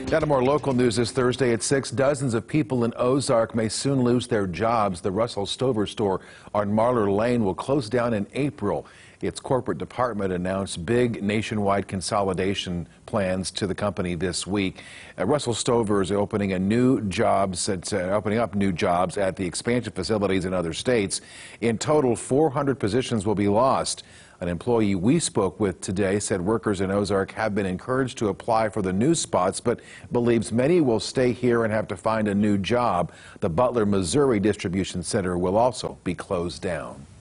Now to more local news this Thursday at 6. Dozens of people in Ozark may soon lose their jobs. The Russell Stover store on Marler Lane will close down in April. Its corporate department announced big nationwide consolidation plans to the company this week. Russell Stover is opening up new jobs at the expansion facilities in other states. In total, 400 positions will be lost. An employee we spoke with today said workers in Ozark have been encouraged to apply for the new spots, but believes many will stay here and have to find a new job. The Butler, Missouri distribution center will also be closed down.